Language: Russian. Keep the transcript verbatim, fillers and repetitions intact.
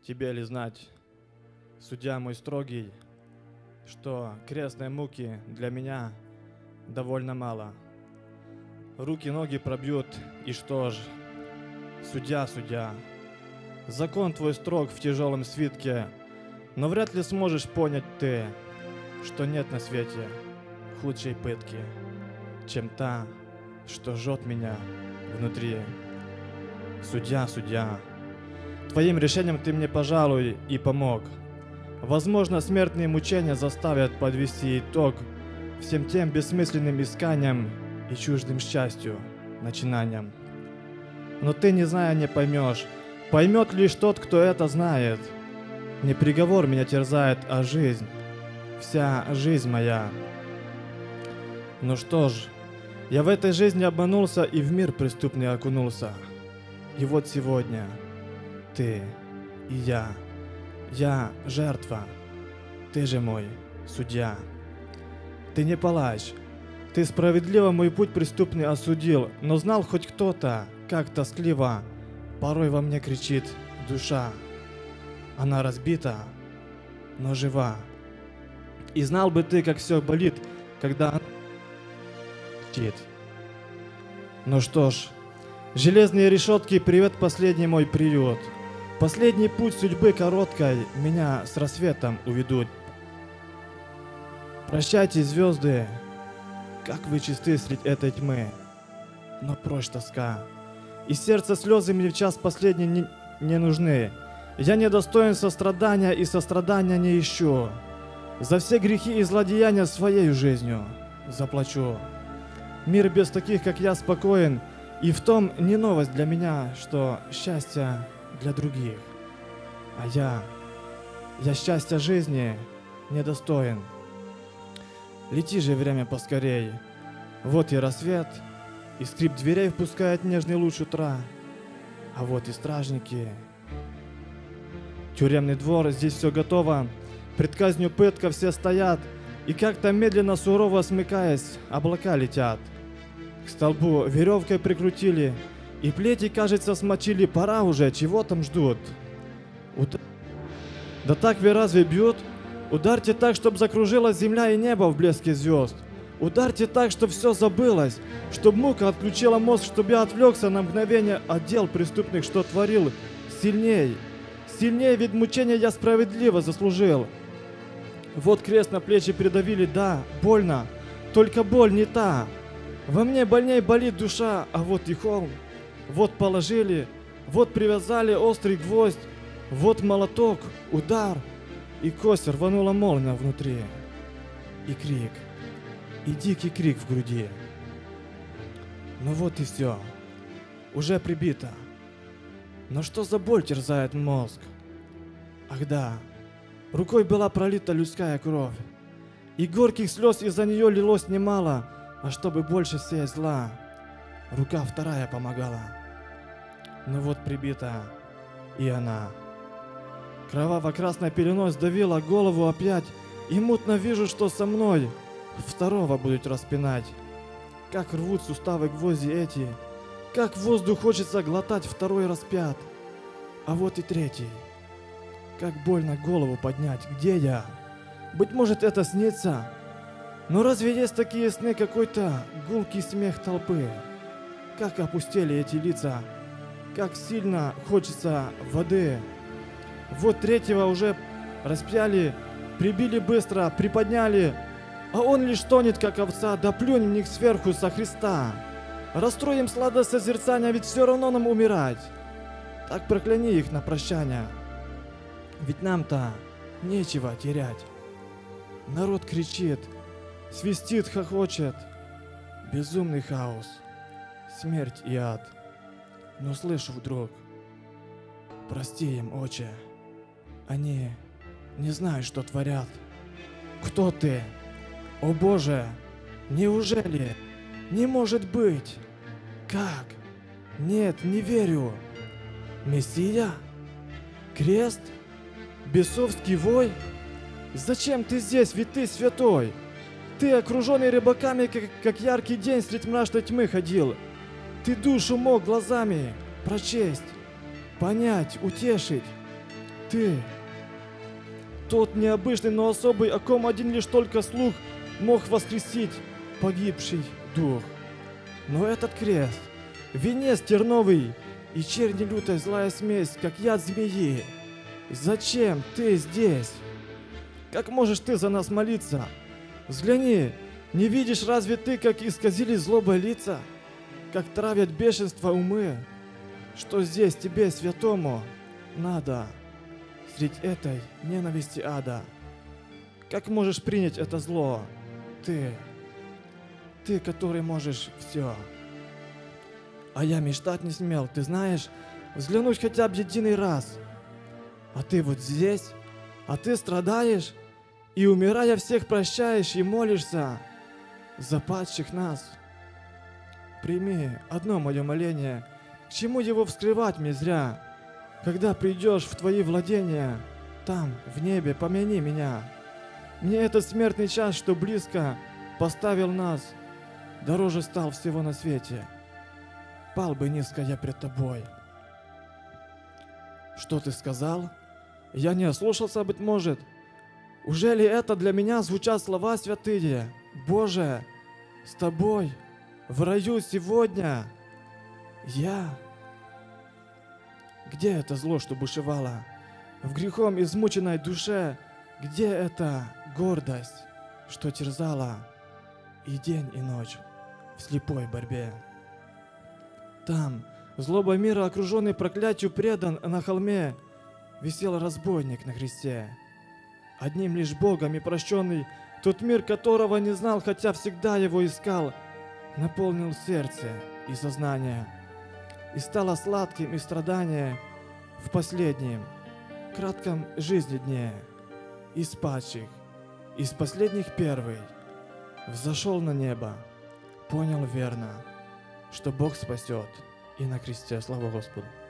тебе ли знать, судья мой строгий, что крестной муки для меня довольно мало. Руки-ноги пробьют, и что ж, судья, судья, закон твой строг в тяжелом свитке, но вряд ли сможешь понять ты, что нет на свете худшей пытки, чем та, что жжет меня внутри. Судья, судья, твоим решением ты мне, пожалуй, и помог. Возможно, смертные мучения заставят подвести итог всем тем бессмысленным исканиям и чуждым счастью, начинаниям. Но ты, не зная, не поймешь, поймет лишь тот, кто это знает. Не приговор меня терзает, а жизнь, вся жизнь моя. Ну что ж, я в этой жизни обманулся и в мир преступный окунулся. И вот сегодня ты и я, я жертва, ты же мой судья. Ты не палач, ты справедливо мой путь преступный осудил, но знал хоть кто-то, как тоскливо порой во мне кричит душа. Она разбита, но жива. И знал бы ты, как все болит, когда она кричит. Ну что ж, железные решетки, привет, последний мой приют. Последний путь судьбы короткой меня с рассветом уведут. Прощайте, звезды, как вы чисты средь этой тьмы, но прочь тоска. И сердце слезы мне в час последний не, не нужны. Я недостоин сострадания и сострадания не ищу. За все грехи и злодеяния своей жизнью заплачу. Мир без таких, как я, спокоен, и в том не новость для меня, что счастье для других. А я, я счастья жизни недостоин. Лети же время поскорей. Вот и рассвет, и скрип дверей впускает нежный луч утра. А вот и стражники. Тюремный двор, здесь все готово. Пред казнью пытка все стоят, и как-то медленно, сурово смыкаясь, облака летят. К столбу веревкой прикрутили, и плети, кажется, смочили. Пора уже, чего там ждут? Уд... Да так вы разве бьют? Ударьте так, чтоб закружилась земля и небо в блеске звезд. Ударьте так, чтоб все забылось, чтоб мука отключила мозг, чтоб я отвлекся на мгновение от дел преступных, что творил. Сильней, сильней, ведь мучения я справедливо заслужил. Вот крест на плечи придавили, да, больно, только боль не та. Во мне больней болит душа, а вот и холм. Вот положили, вот привязали острый гвоздь, вот молоток, удар, и кость рванула молния внутри. И крик, и дикий крик в груди. Ну вот и все, уже прибито. Но что за боль терзает мозг? Ах да, рукой была пролита людская кровь, и горьких слез из-за нее лилось немало, а чтобы больше сеять зла, рука вторая помогала. Ну вот прибита и она. Кроваво-красной пеленой сдавила голову опять, и мутно вижу, что со мной второго будут распинать. Как рвут суставы гвозди эти, как воздух хочется глотать, второй распят. А вот и третий. Как больно голову поднять, где я? Быть может, это снится? Но разве есть такие сны, какой-то гулкий смех толпы? Как опустели эти лица, как сильно хочется воды. Вот третьего уже распяли, прибили быстро, приподняли, а он лишь тонет, как овца, да плюнь в них сверху со Христа. Расстроим сладость созерцания, ведь все равно нам умирать. Так прокляни их на прощание, ведь нам-то нечего терять. Народ кричит, свистит, хохочет, безумный хаос, смерть и ад. Но слышу вдруг, прости им, Отче, они не знают, что творят. Кто ты? О Боже, неужели? Не может быть! Как? Нет, не верю. Мессия? Крест? Бесовский вой? Зачем ты здесь, ведь ты святой? Ты, окруженный рыбаками, как, как яркий день средь мрачной тьмы ходил. Ты душу мог глазами прочесть, понять, утешить. Ты, тот необычный, но особый, о ком один лишь только слух мог воскресить погибший дух. Но этот крест, венец терновый и черни лютая злая смесь, как яд змеи. Зачем ты здесь? Как можешь ты за нас молиться? Взгляни, не видишь разве ты, как исказились злобой лица? Как травят бешенство умы? Что здесь тебе, святому, надо средь этой ненависти ада? Как можешь принять это зло? Ты, ты, который можешь все. А я мечтать не смел, ты знаешь, взглянуть хотя бы единый раз. А ты вот здесь, а ты страдаешь, и умирая всех прощаешь и молишься за падших нас. Прими одно мое моление, к чему его вскрывать мне зря? Когда придешь в твои владения, там, в небе, помяни меня. Мне этот смертный час, что близко поставил нас, дороже стал всего на свете. Пал бы низко я пред тобой. Что ты сказал? Я не ослушался, быть может. Уже ли это для меня звучат слова святые? Боже, с тобой в раю сегодня я. Где это зло, что бушевало в грехом измученной душе? Где эта гордость, что терзала и день, и ночь в слепой борьбе? Там, злобой мира окруженный, проклятию предан, на холме висел разбойник на кресте. Одним лишь Богом и прощенный, тот мир, которого не знал, хотя всегда его искал, наполнил сердце и сознание, и стало сладким и страдание в последнем, кратком жизни дне. Из падших, из последних первый, взошел на небо, понял верно, что Бог спасет, и на кресте. Слава Господу!